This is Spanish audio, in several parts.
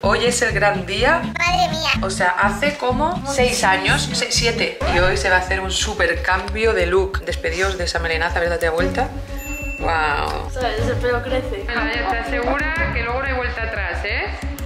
hoy es el gran día. Madre mía. O sea, hace como 6 años, 7. Y hoy se va a hacer un super cambio de look. Despedidos de esa melenaza, ¿verdad? ¿Te vuelta? Wow. ¿Sabes? El pelo crece. Bueno, ya estás segura que luego no hay vuelta atrás, ¿eh?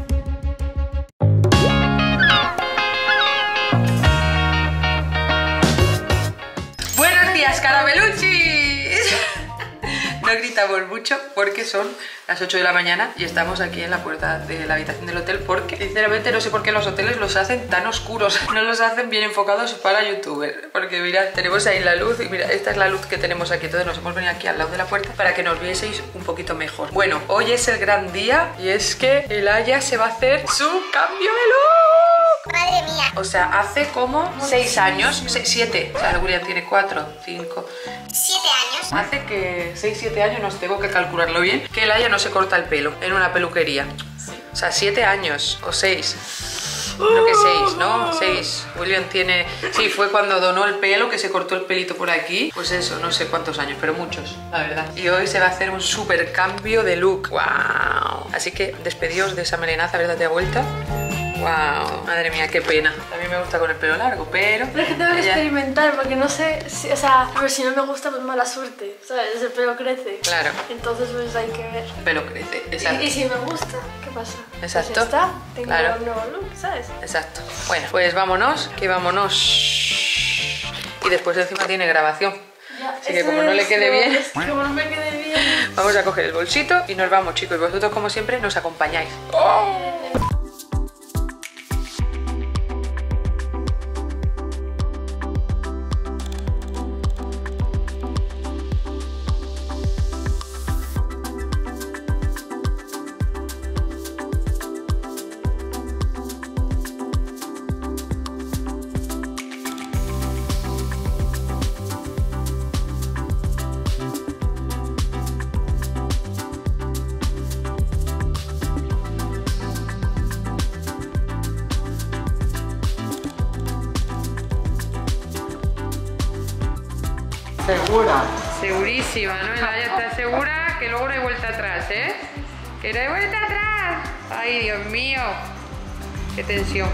Buenos días, carameluchis. No gritamos mucho porque son las 8 de la mañana y estamos aquí en la puerta de la habitación del hotel porque sinceramente no sé por qué los hoteles los hacen tan oscuros, no los hacen bien enfocados para youtubers, porque mirad, tenemos ahí la luz y mira, esta es la luz que tenemos aquí, entonces nos hemos venido aquí al lado de la puerta para que nos vieseis un poquito mejor. Bueno, hoy es el gran día y es que Elaya se va a hacer su cambio de look. Madre mía. O sea, hace como 6 años, 7, o sea, William tiene 4, 5... 7 años. Hace que 6-7 años, no tengo que calcularlo bien, que Elaya no se corta el pelo en una peluquería. O sea, 7 años o 6. Creo que 6, ¿no? 6. William tiene... Sí, fue cuando donó el pelo, que se cortó el pelito por aquí. Pues eso, no sé cuántos años, pero muchos, la verdad. Y hoy se va a hacer un super cambio de look. ¡Wow! Así que despedidos de esa melenaza, ¿verdad? ¿Te ha vuelta? Wow, madre mía, qué pena. También me gusta con el pelo largo, pero... Pero es que tengo que experimentar porque no sé, o sea, a ver, si no me gusta pues mala suerte, ¿sabes? El pelo crece. Claro. Entonces pues hay que ver. El pelo crece, exacto. Y si me gusta, ¿qué pasa? Exacto. Pues ya está, tengo Claro. un nuevo look, ¿sabes? Exacto. Bueno, pues vámonos, que vámonos. Y después encima tiene grabación. Ya, Así que eso como no le es, quede bien, Como no me quede bien. vamos a coger el bolsito y nos vamos, chicos. Vosotros, como siempre, nos acompañáis. Segura. Segurísima, ¿no? Elaya está segura que luego no hay vuelta atrás, ¿eh? ¡Que no hay vuelta atrás! ¡Ay, Dios mío! ¡Qué tensión!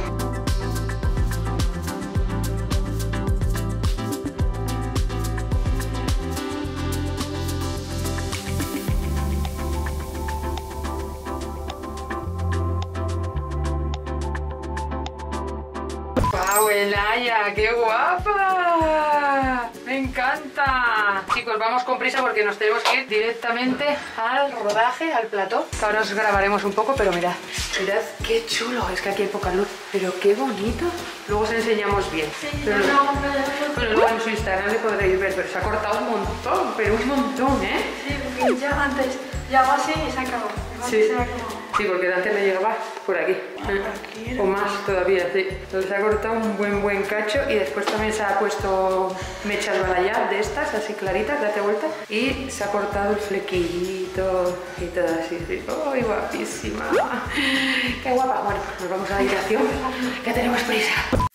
¡Guau, Elaya! ¡Qué guapa! ¡Me encanta! Chicos, vamos con prisa porque nos tenemos que ir directamente al rodaje, al plató. Ahora os grabaremos un poco, pero mirad, mirad qué chulo. Es que aquí hay poca luz, pero qué bonito. Luego os enseñamos bien. Sí, Pero- yo no, bueno, luego en su Instagram le podréis ver, pero se ha cortado un montón, pero un montón, ¿eh? sí, porque ya antes, ya hago así y se acabó. Sí. Se acabó. Sí, porque antes le llegaba por aquí. O más todavía, sí. Entonces se ha cortado un buen cacho y después también se ha puesto mechas balayage de estas, así claritas, date vuelta. Y se ha cortado el flequillito y todo así. Sí. ¡Ay, guapísima! ¡Qué guapa! Bueno, pues nos vamos a la habitación, que tenemos prisa.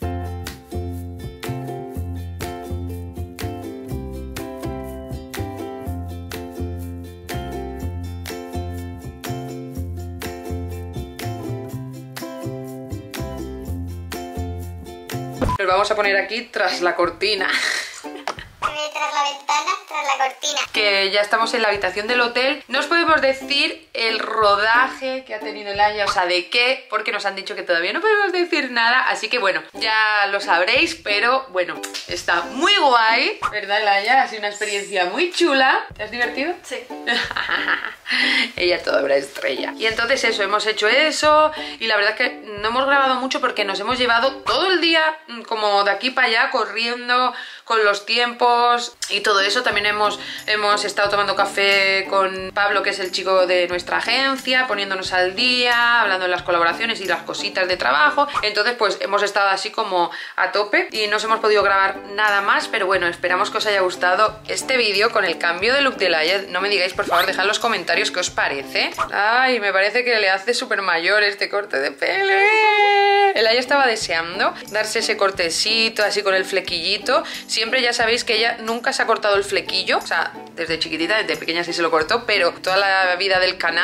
Nos vamos a poner aquí tras la cortina. Tras la ventana, tras la cortina. Que ya estamos en la habitación del hotel. No os podemos decir el rodaje que ha tenido Elaya, o sea, de qué, porque nos han dicho que todavía no podemos decir nada. Así que bueno, ya lo sabréis, pero bueno, está muy guay, ¿verdad, Elaya? Ha sido una experiencia muy chula. ¿Te has divertido? Sí. Ella toda una estrella. Y entonces eso, hemos hecho eso y la verdad es que no hemos grabado mucho porque nos hemos llevado todo el día como de aquí para allá corriendo con los tiempos y todo eso. También hemos estado tomando café con Pablo, que es el chico de nuestra agencia, poniéndonos al día, hablando de las colaboraciones y las cositas de trabajo. Entonces pues hemos estado así como a tope y no os hemos podido grabar nada más, pero bueno, esperamos que os haya gustado este vídeo con el cambio de look de Elaya. No me digáis, por favor, dejad en los comentarios qué os parece. Ay, me parece que le hace súper mayor este corte de pelo. Elaya estaba deseando darse ese cortecito así con el flequillito. Siempre ya sabéis que ella nunca se ha cortado el flequillo, o sea, desde chiquitita, desde pequeña sí se lo cortó, pero toda la vida del canal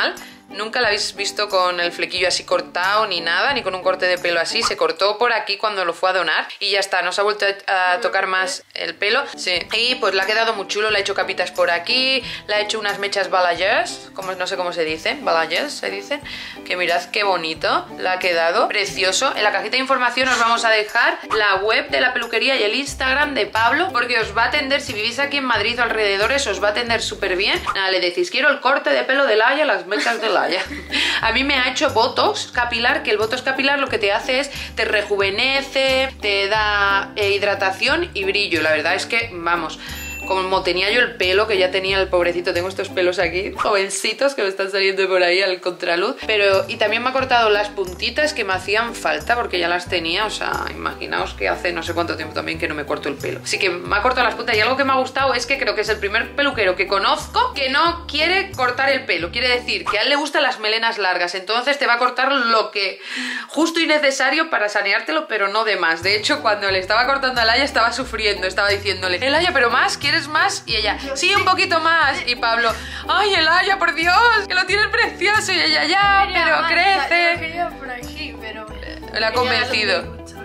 Nunca la habéis visto con el flequillo así cortado ni nada, ni con un corte de pelo así. Se cortó por aquí cuando lo fue a donar y ya está, no se ha vuelto a tocar más el pelo. Sí. Y pues le ha quedado muy chulo, le ha hecho capitas por aquí, le ha hecho unas mechas balayeurs, como no sé cómo se dicen, balayeurs se dicen, que mirad qué bonito, le ha quedado precioso. En la cajita de información os vamos a dejar la web de la peluquería y el Instagram de Pablo, porque os va a atender, si vivís aquí en Madrid o alrededores, os va a atender súper bien. Nada, le decís, quiero el corte de pelo de Laia, las mechas de Laia. A mí me ha hecho botox capilar, que el botox capilar lo que te hace es te rejuvenece, te da hidratación y brillo. La verdad es que, vamos, como tenía yo el pelo, que ya tenía el pobrecito, tengo estos pelos aquí, jovencitos que me están saliendo por ahí al contraluz, pero y también me ha cortado las puntitas que me hacían falta porque ya las tenía, o sea, imaginaos que hace no sé cuánto tiempo también que no me corto el pelo. Así que me ha cortado las puntas y algo que me ha gustado es que creo que es el primer peluquero que conozco que no quiere cortar el pelo, quiere decir que a él le gustan las melenas largas, entonces te va a cortar lo que justo y necesario para saneártelo, pero no de más. De hecho, cuando le estaba cortando a Laia estaba sufriendo, estaba diciéndole, Laia, pero más, ¿quieres más? Y ella, sí, un poquito más. Y Pablo, ay, Laia, por Dios, que lo tienes precioso. Y ella, ya, pero crece. Yo quería por aquí, pero le ha convencido.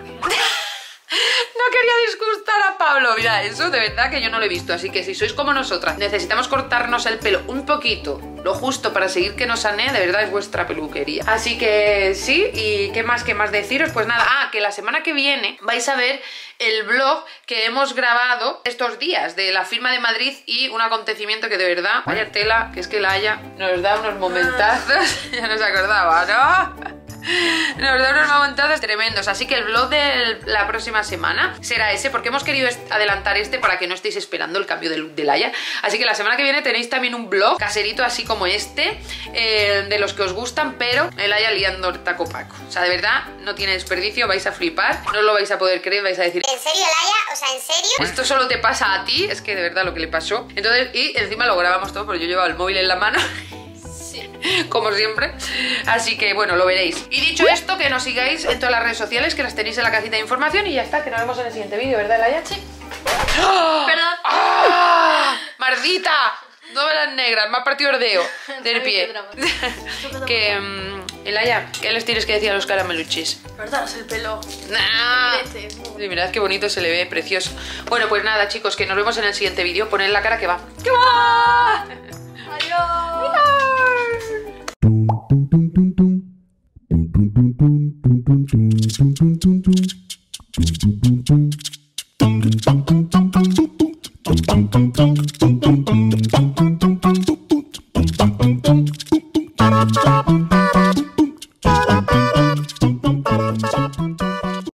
No quería disgustar a Pablo. Mira, eso de verdad que yo no lo he visto. Así que si sois como nosotras, necesitamos cortarnos el pelo un poquito, lo justo para seguir que nos sanee, de verdad es vuestra peluquería. Así que sí, y qué más deciros. Pues nada, que la semana que viene vais a ver el vlog que hemos grabado estos días de la firma de Madrid y un acontecimiento que de verdad, vaya tela, que es que Laia nos da unos momentazos. Ya no se acordaba, ¿no? Nos da unos momentazos tremendos. Así que el vlog de la próxima semana será ese, porque hemos querido adelantar este para que no estéis esperando el cambio de look de Laia. Así que la semana que viene tenéis también un vlog caserito así como este, de los que os gustan, pero Laia liando el taco paco. O sea, de verdad, no tiene desperdicio, vais a flipar, no os lo vais a poder creer, vais a decir, ¿en serio, Laia? O sea, ¿en serio? Esto solo te pasa a ti, es que de verdad lo que le pasó. Entonces, y encima lo grabamos todo, porque yo llevaba el móvil en la mano. Como siempre, así que bueno, lo veréis. Y dicho esto, que nos sigáis en todas las redes sociales, que las tenéis en la cajita de información. Y ya está, que nos vemos en el siguiente vídeo, ¿verdad, Laia? Sí. ¡Oh! Perdón. ¡Ah! ¡Mardita! Novelas negras, me ha partido el dedo del pie. Que, Laia, ¿qué les tienes que decir a los carameluchis? Cortaros el pelo. Nah. Sí, mirad qué bonito se le ve, precioso. Bueno, pues nada, chicos, que nos vemos en el siguiente vídeo. Poned la cara que va. ¡Que va! Adiós. Adiós.